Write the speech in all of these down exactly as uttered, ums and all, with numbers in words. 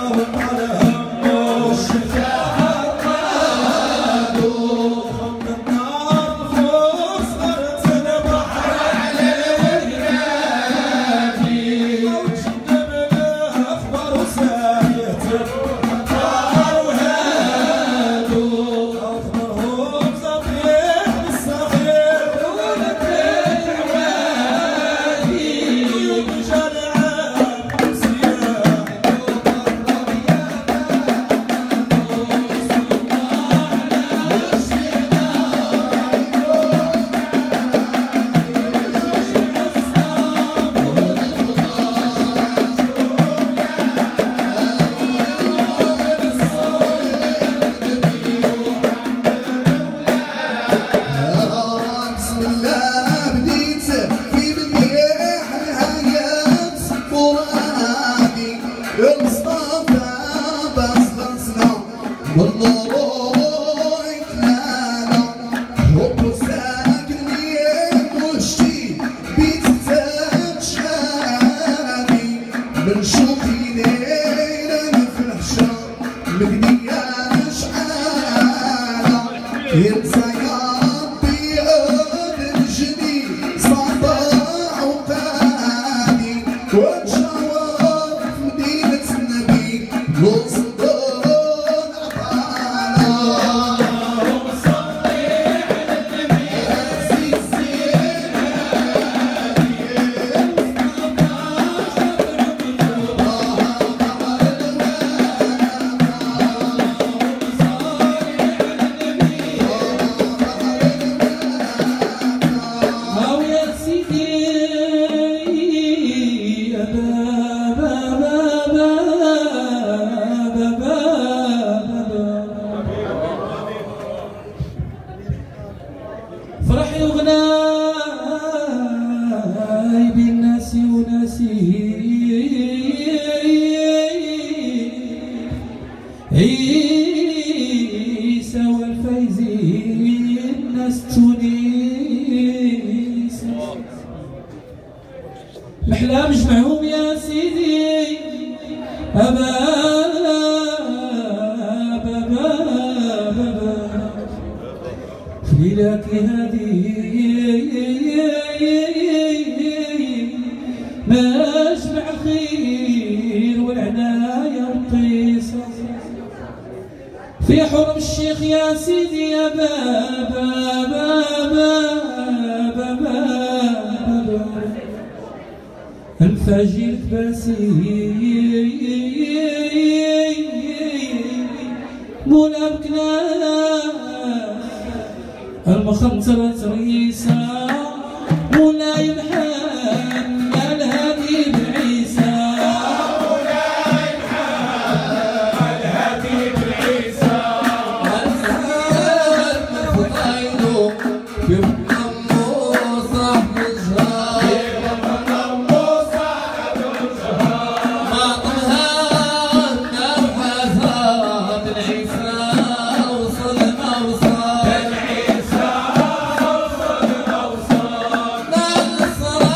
الصلاة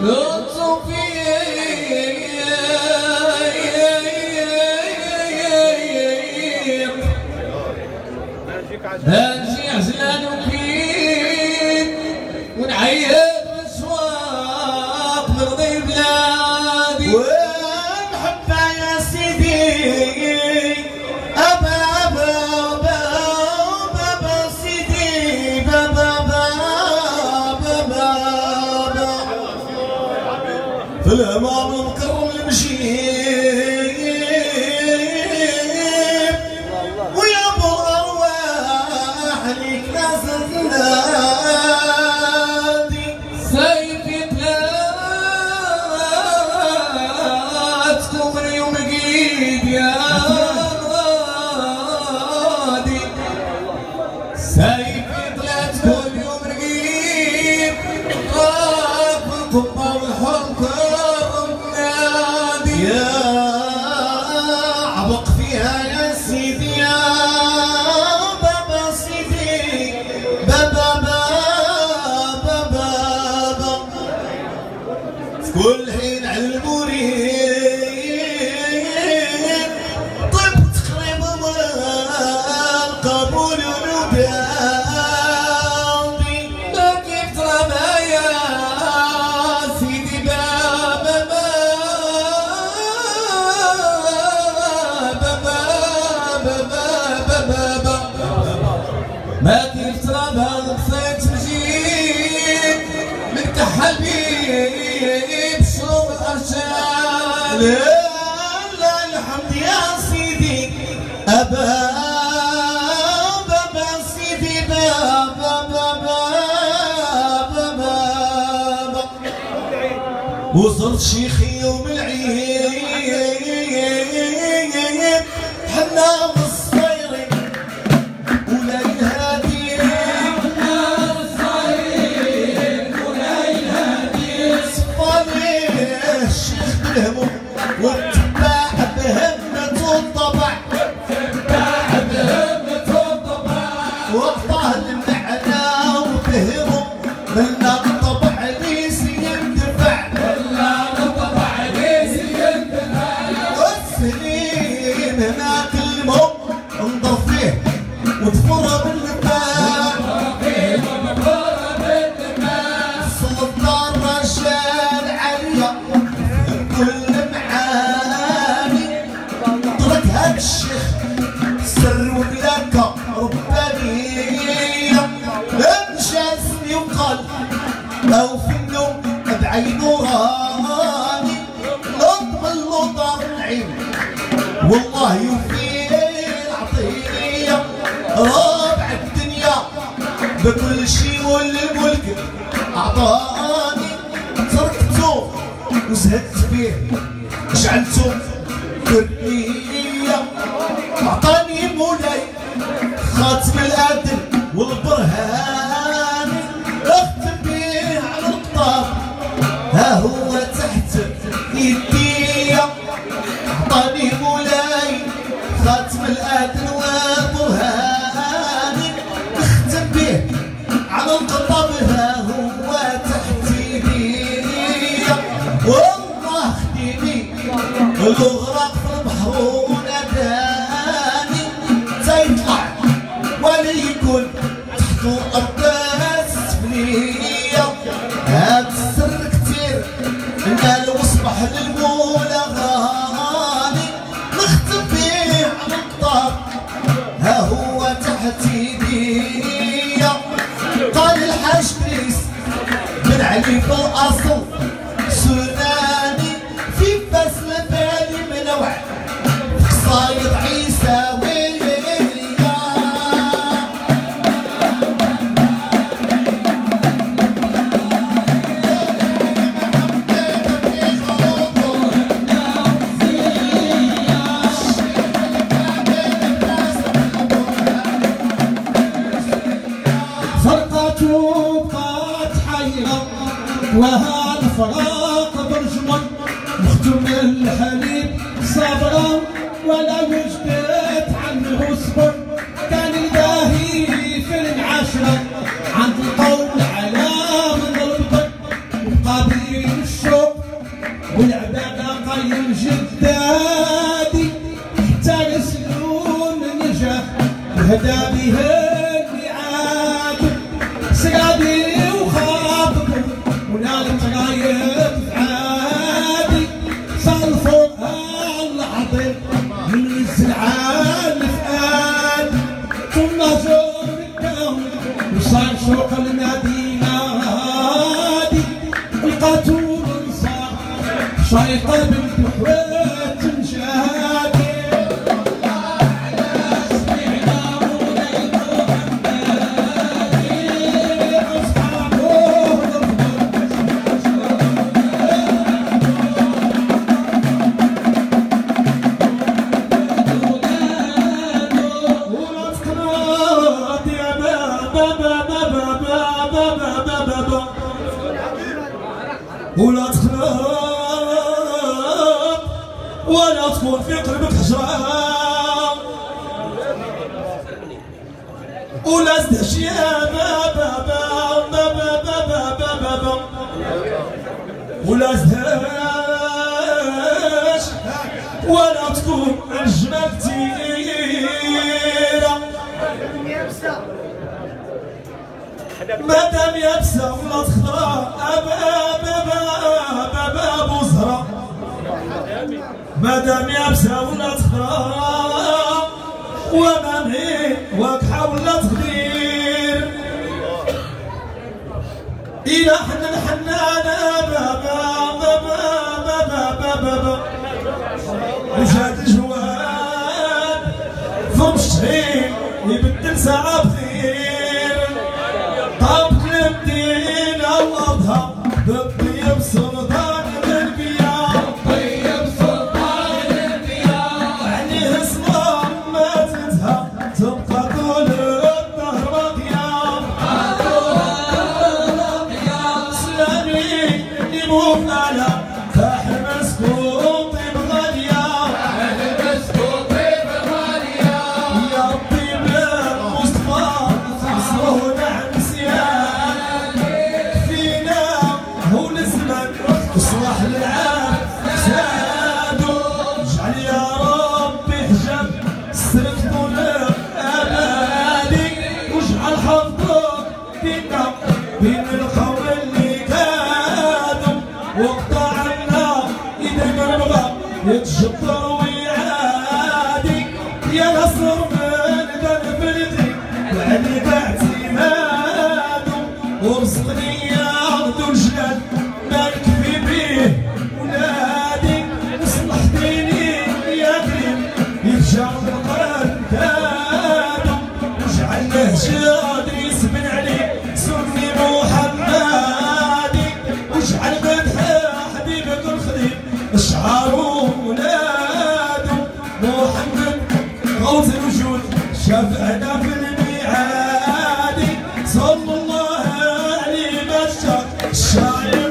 هاجي عزلان وكين ونعيط بالسواق نرضي بلادي ونحبها يا سيدي أبا أبا أبا بابا سيدي بابا بابا بابا في الأمام المكرم المشيب ويا أبو الأرواح ليك ناس النادي سيفي طلعت من يوم جيد يا غادي سيفي طلعت كل يوم رقيب طاف القبة والحكم نادي يا عبق فيها يا سيدي يا بابا سيدي بابا بابا بابا في كل حين على المريد طبت قريب والقبول ونودي ما كيف ترى يا سيدي بابا بابا بابا بابا ما كيف ترى بغصيت مجيد من تحبيب شوق الأرشاد لا الحمد يا سيدي أبا بابا سيدي بابا بابا بابا وصلت شيخي يوم العيد حنا بالصيري ولا الهادي صفاني الشيخ بالهموم واتباع بهمة الطبع وأعطاه المعنى وفهمه من الطبع ليس يندفع والسنين هناك المهم انظر فيه وتفر بالنباع سلطان رشاد عليا كل معاني طلق هاد الشيخ سر وبلاكة ربانية انشاسني وقال او في النوم بعين راني نضمن لطار العين والله يوفي العطية رابع الدنيا بكل شي والملك اعطاني تركته وزهدت فيه جعلته ذرية اعطاني مولاي خاتم الادب والبرهان اختم بيه على القطار ها هو تحت يدي اعطاني مولاي خاتم الادب والبرهان اختم بيه على القطار ها هو تحت يدي والله خديني الغرق في البحر وناداني تيطلع ولا يكون تحته أرض سفلية هاد السر كتير نال وصبح للمولى غاني نختم فيه على القطار ها هو تحت يدي قال الحاج دريس بن علي في الأصل سناني في فصل بالي منوع قصايد عيسى ويليا فرقت وبقات حيرة وها الفراق برجمن مختم الحليب صبرا ولا وجدت عنه صبر كان الباهي في العشرة عند القول على من البطن وقابل بين الشوق والعبادة قايم جدادي حتى رسلون نجاح وهدى بها الميعاد سرادي وخاطبه ونالت رايب عادي صلفوا العظيم من الزرعان الفؤاد ثم زور الدوم وصار سوق المدينة هادي القاتول صار شايطة بنت حوات مشادي ولا تخاف ولا تكون في قلبك حجرة ولا زدهش يا بابا بابا بابا بابا بابا ولا زدهش ولا تكون الجمال كتيرة مادام يابسة ولا تخضرا أبا بابا بابا أبو زهرة مادام يابسة ولا تخضرا ومامي واكحة ولا تغدير إلى حنان حنانة بابا بابا بابا بابا وجات الجواد فم الشهير يبدل ساعة بخير طابق المدينة وأضحى بالطيب سلطان الأنبياء طيب سلطان الأنبياء عليه اسمه ما تنتهى تبقى طول الدهر باقية سلامي يموت على فاحل مسكون طيب غالية فاحل مسكون طيب غالية يا طيب المصطفى اسمه نعم صلاح للعام زادو اجعل يا ربي حجاب السلف طول الامالي واجعل حظك فينا بين القوم اللي كادوا واقطع عنا اذا كان بغى يتجبر ويعادي يا نصر من قلب بلدي وعلي باعتمادو ورزقني يا ذو الجلال مالك في بيه ولادي وصلح ديني يا كريم يرجع بالقلب كادو واجعل نهجادي يسبن عليه سني محمدي واجعل مدح حبيبك الخليل اشعارو ولادو محمد غوث الوجود شافعنا في الميعادي صلى الله عليه بشر الشايب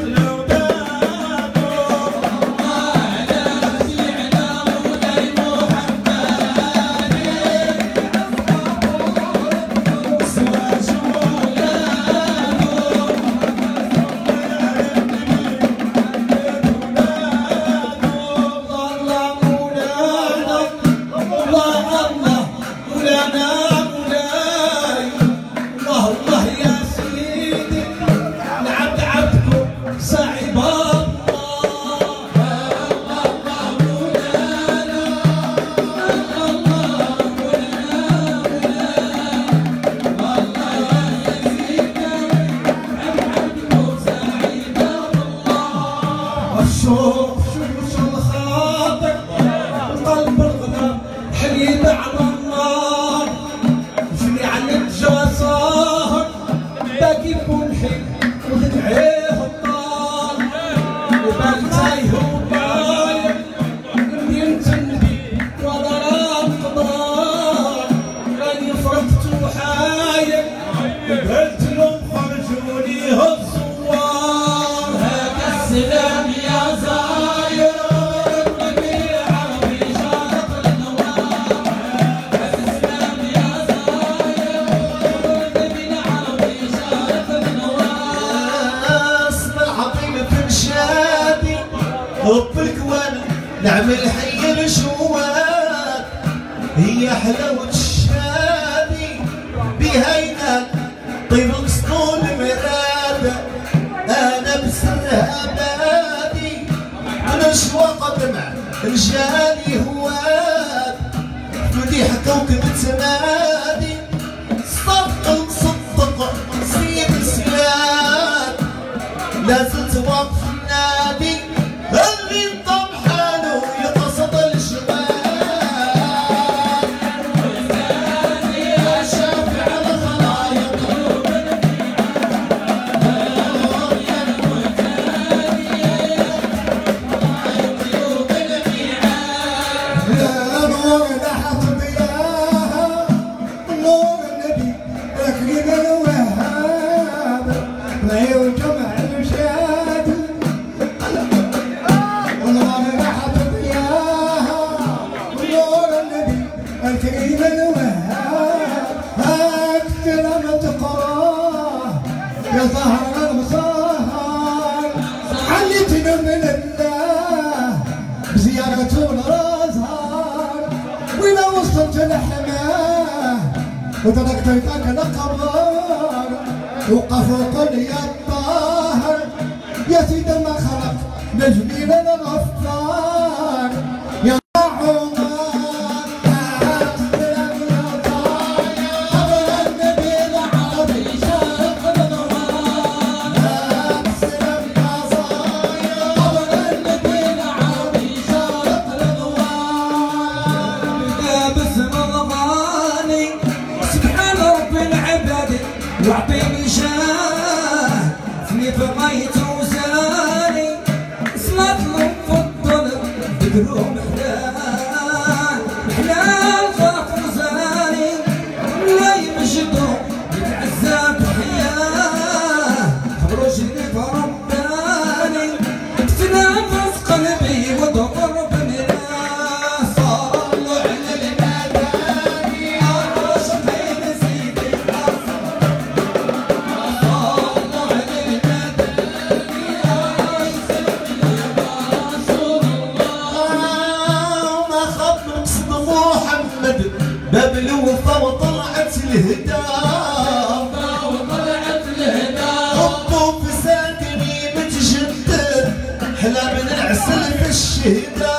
الشوق شوش الخاطر القلب الغنم حليب على النار جني على الجزار باقي يكون حي وتدعيه النار وباقي تايه وبايع منين تنبي ولا راه قدار راني فرقت وحايل قلت لهم خرجوني الزوار هذا السلام يا زاير النبي عربي شارق النوار هذا السلام يا زاير النبي العربي شارق النوار اسمع عظيم في الشارع رب الكوان نعمل حي الجواد هي حلاوة الشادي بها ينال طيب القصدون مراد انا بسرها بادي انا شواق دمع رجالي هواد مديح كوكب تنادي صدق صدق سيد سياد لازم توقف النادي اللي انضم حاله يقصد الجمال يا شافع الخلايق الكريم الوهاب أكثر ما تقراه يا ظهر المصاهر علتنا من الله بزيارة الأزهار وإذا وصلت لحماه وتركت ذاك القمر وقفوا قل يا الطاهر يا سيد ما خلق نجمي الغفار يا عمر واعطيني جاه فني في ميت وزاني صلاة المفضل ذكرو محلاه محلاه غافر زاني لا يمجدو يتعزى بحياه خرجني فرباني تنافس قلبي وضفر بمراه صلوا على المداني الرشد بين سيدي باب الوفا وطلعت الهدى وطلعت الهدى حبه في ساكني متجدد حلا من العسل في الشهدى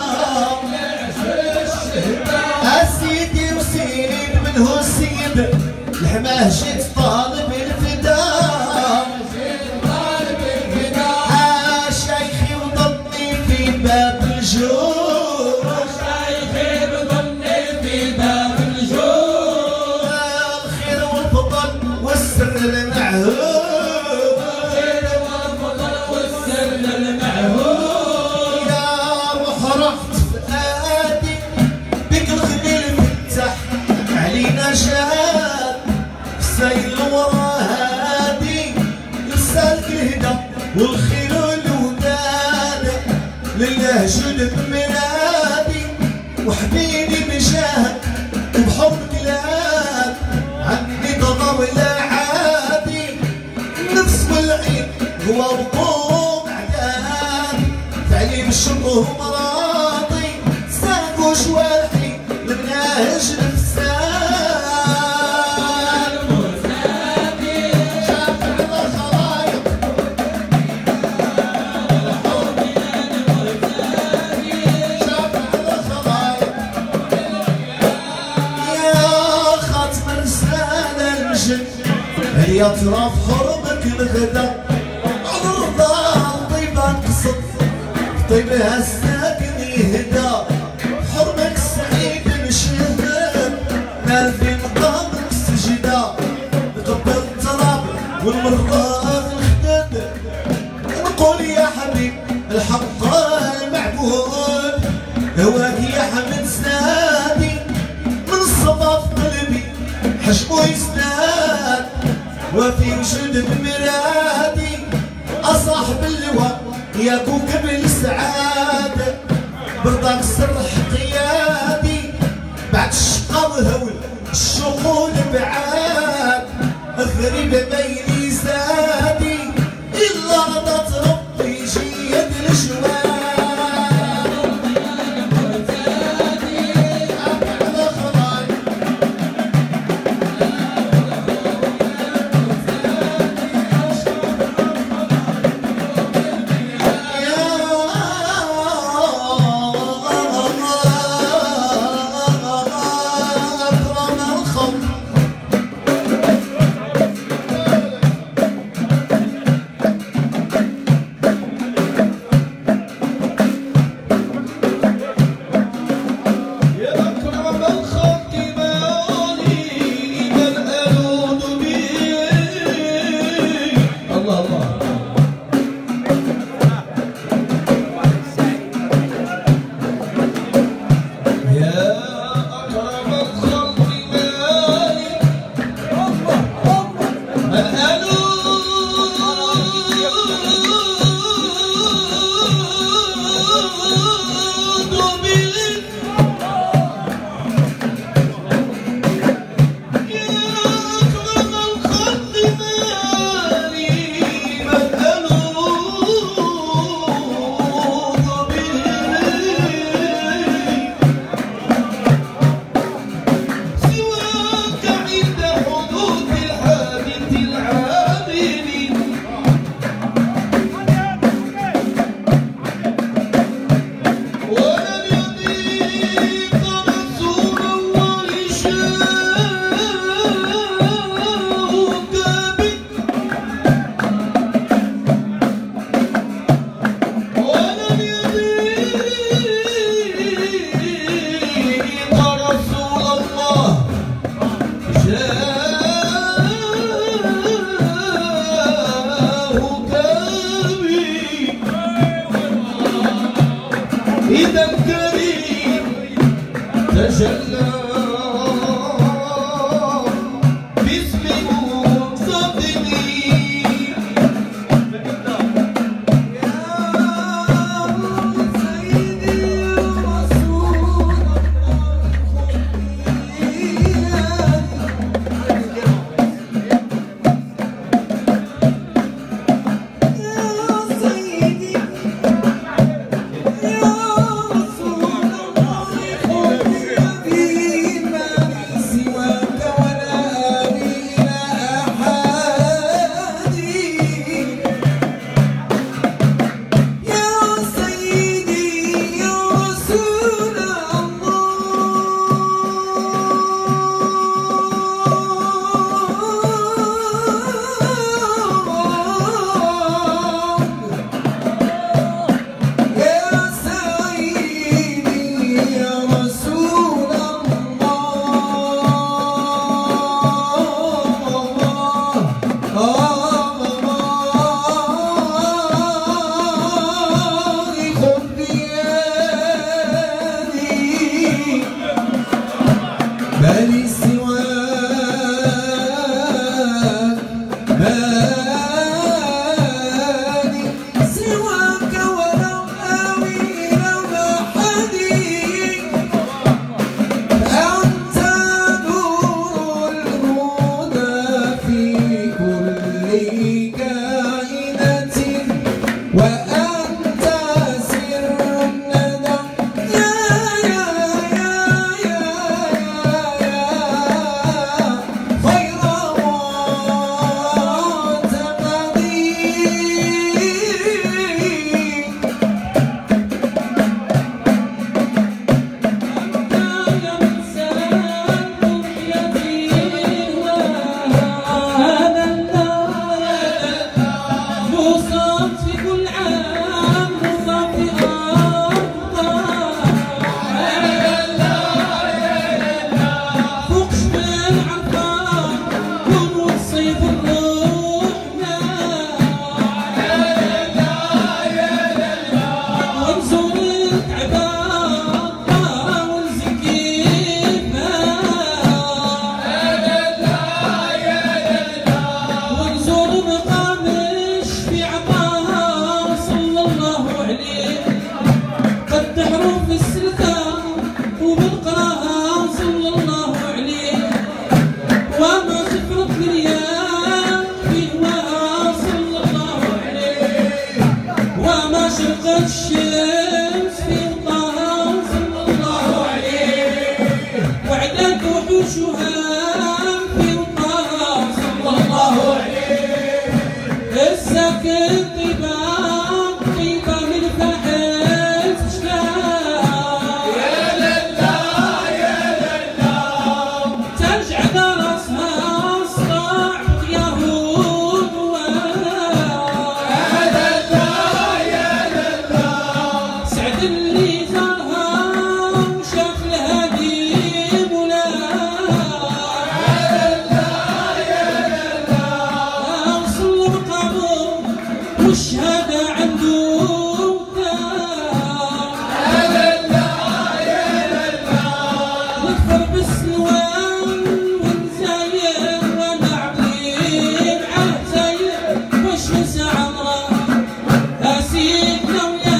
اسيدي وسيد منه سيد الحماه جيت طالب الفداء ها شيخي وضلني في باب الجود والسر المعهود الخير والفضل والسر المعهود يا روح رحت فؤادي بك الخليل فتح علينا شاد سيل ورا هادي لسالك الهدى والخيل والوداد لله جود بمنادي وحبيبي بجاهك وبحبك لاد عني تضر لا عادي النفس والعين هو وقوم عداد تعليم الشبه مراضي ساق وشوالحي لمناهج نفسان شافع الخلايق شافع الخلايق يا خاتم الرسالة المجد هل يطرف حرمك الغدا على الرضا طيبة قصد طيبها الساكن يهدى حرمك سعيد مشهد نال في مقامك سجدة نقبل التراب والمرضى الخدد نقول يا حبيب الحق المعبود هواك يا حمد زادي من الصفا في قلبي حشمو يزداد وفي وجود بمرادي أصاحب اللواء يا كوكب السعادة برضاك سرح قيادي بعد الشقا والهول الشوق والبعاد الغريب بين زادي إلا رضت ربي جيد الجواد إذا الكريم تجلى باسم مقتضني مالي سواك مالي سواك ولو آوي إلى محدي أنت نور الهدى في كل كائنة وأنت سر الندى يا يا يا يا الشمس في طه صلى الله عليه وعدت وحوشها في طه صلى الله عليه السكن طيبة طيبة من فحل تشتاق يا لله يا لله ترجع راسها صاع يهود اللي زارها وشاف الهدي مولاها يا لله وصل مقامه والشهادة عنده يا لله يا لله نكفر بالسلوان ونزاير وانا عبدين عهزاير وش نسى عمره يا سيدنا ويا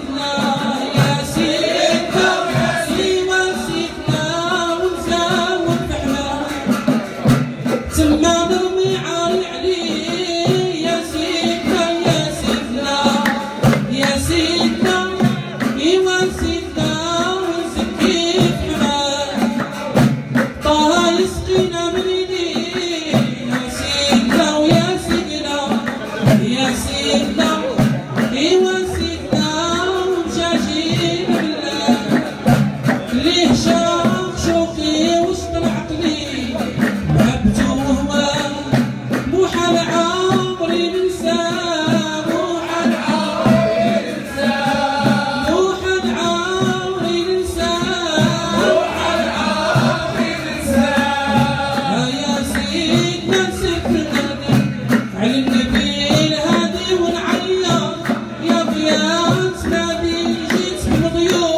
تما نرمي عالي عليه يا سيدنا يا سيدنا يا سيدنا ايوا سيدنا ونزكي بحماه طه يسقينا من يديه يا سيدنا ويا سيدنا يا سيدنا ايوا سيدنا ومشاجين بالله ليه شاق شوقي وسط العقلي محال عمري ننساه محال عمري ننساه محال عمري ننساه محال عمري ننساه يا سيدنا سيدنا على النبي الهادي ونعيط يا ضياء تنادي جيت بالضيوف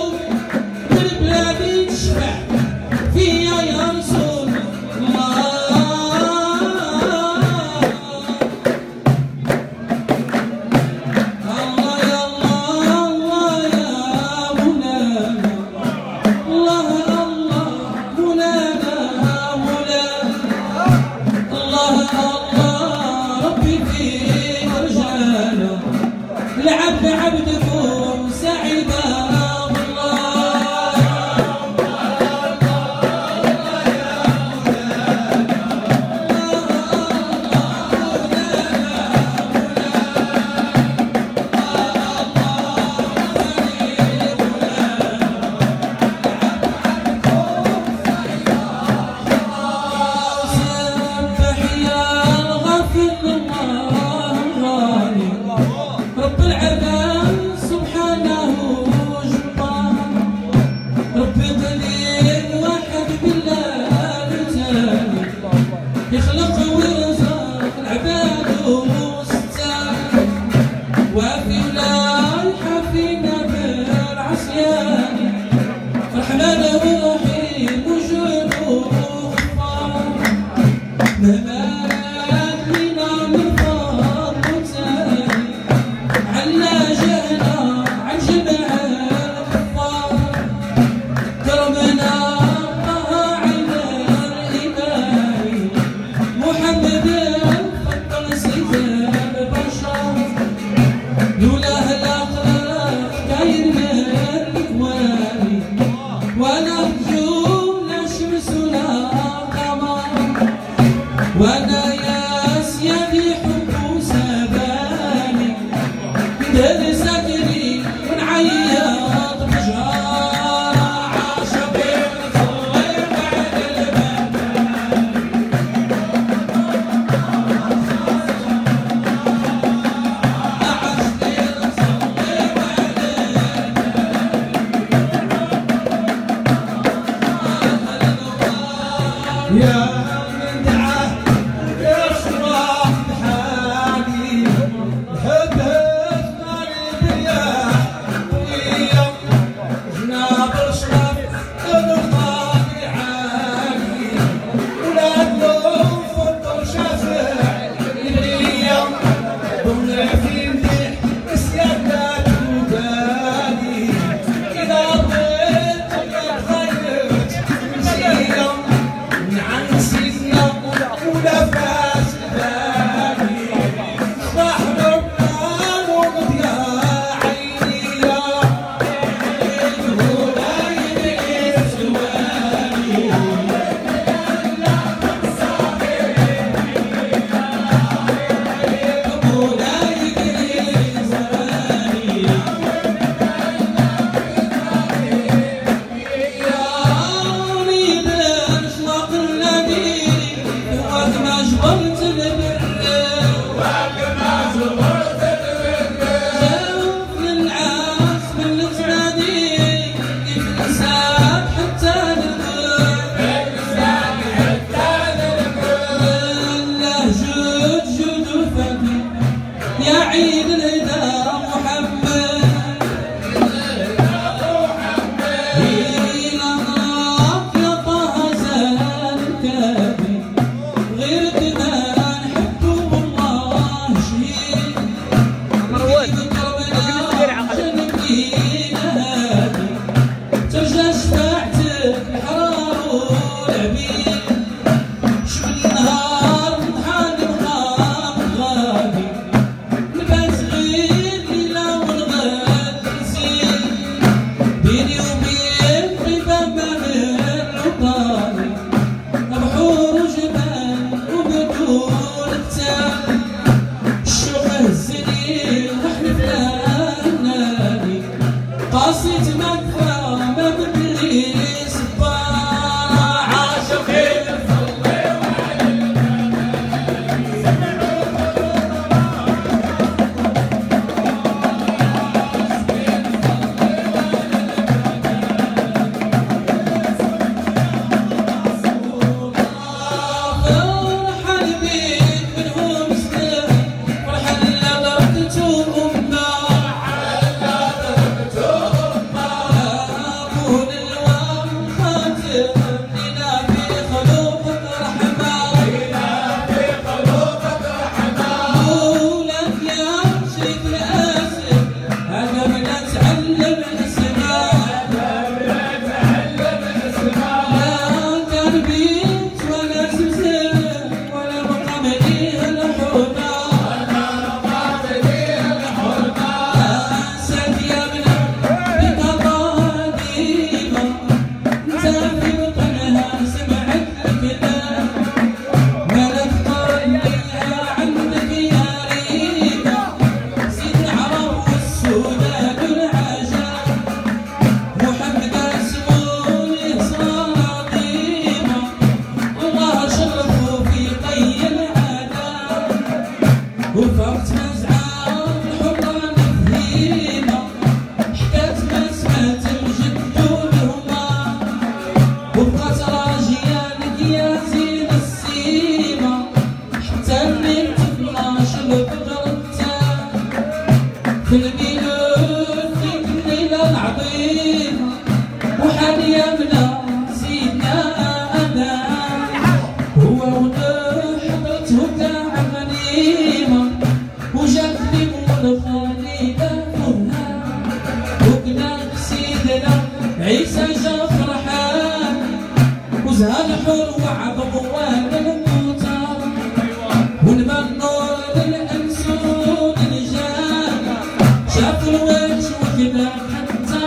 عيسى جا فرحان وزهى الحور وعظ ضوان الموتى ونبى النور للأنسود الجان شاف الوجه وكذا حتى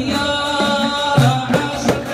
الطيارة عاشق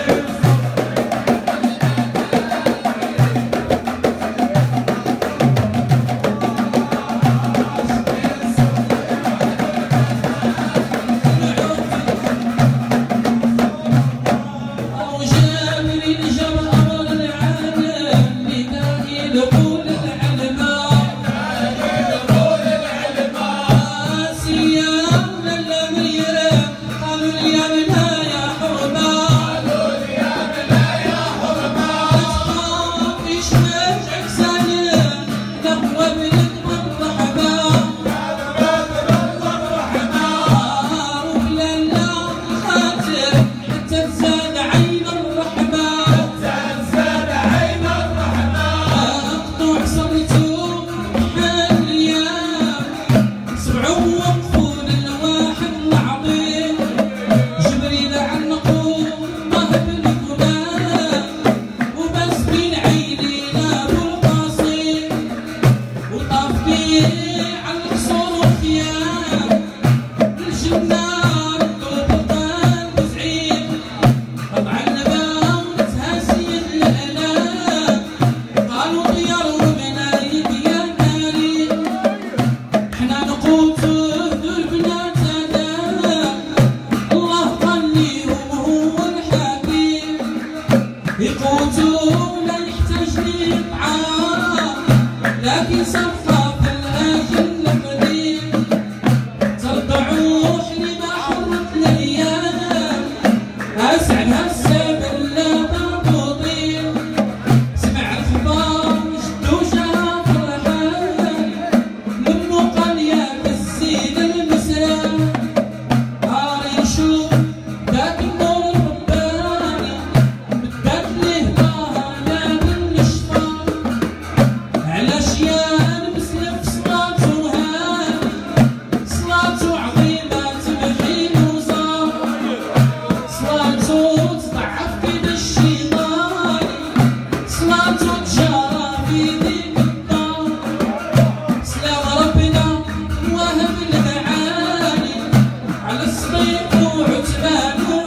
على الصديق وعتبان